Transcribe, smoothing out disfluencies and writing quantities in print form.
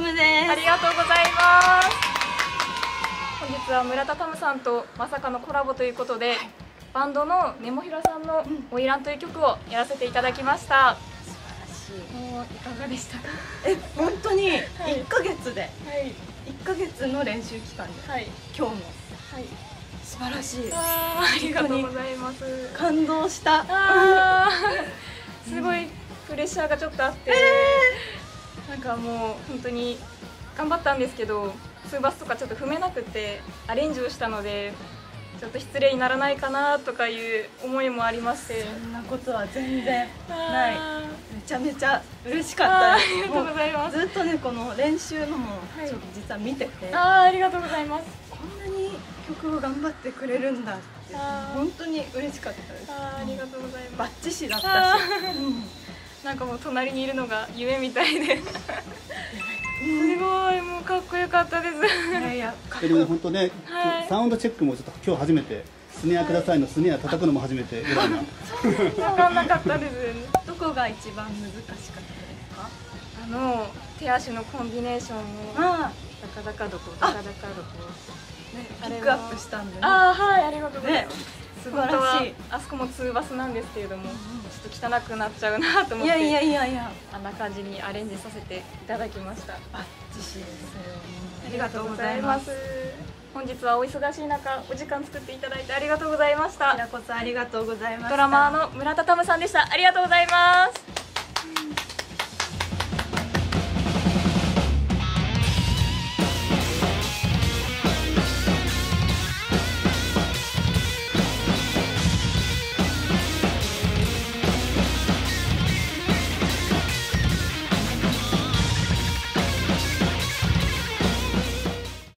ムです。 ありがとうございます。本日は村田タムさんとまさかのコラボということで、バンドのネモフィラさんの「花魁」という曲をやらせていただきました。 素晴らしい。 もういかがでしたか？ 本当にはい 1ヶ月で、 はい 1ヶ月の練習期間で、 はい、 今日もはい、 素晴らしい。 ありがとうございます。 感動した。 すごいプレッシャーがちょっとあって、なんかもう本当に頑張ったんですけど、ツーバスとかちょっと踏めなくてアレンジをしたので、ちょっと失礼にならないかなとかいう思いもありまして。 そんなことは全然ない。めちゃめちゃ嬉しかったです。 ありがとうございます。 ずっとね、この練習のもはいちょっと実は見てて、 ありがとうございます。 こんなに曲を頑張ってくれるんだって本当に嬉しかったです。 ありがとうございバます。 ッチシだったし、 なんかもう隣にいるのが夢みたいで、すごいもうかっこよかったです。 いやいや、 でも本当ね、 はいサウンドチェックもちょっと今日初めて、スネアくださいのスネア叩くのも初めてぐらいな。 分かんなかったです。 どこが一番難しかったですか？ 手足のコンビネーションもあダカダカどこダカダカどこ、 あ、ピックアップしたんでね。 はい、ありがとうございます。 素晴らしい。 あそこもツーバスなんですけれども、ちょっと汚くなっちゃうなと思って、 いやいやいやいや、 あんな感じにアレンジさせていただきました。 バッチシです。 ありがとうございます。本日はお忙しい中お時間作っていただいてありがとうございました。 こちらこそありがとうございました。 ドラマーの村田タムさんでした。ありがとうございます。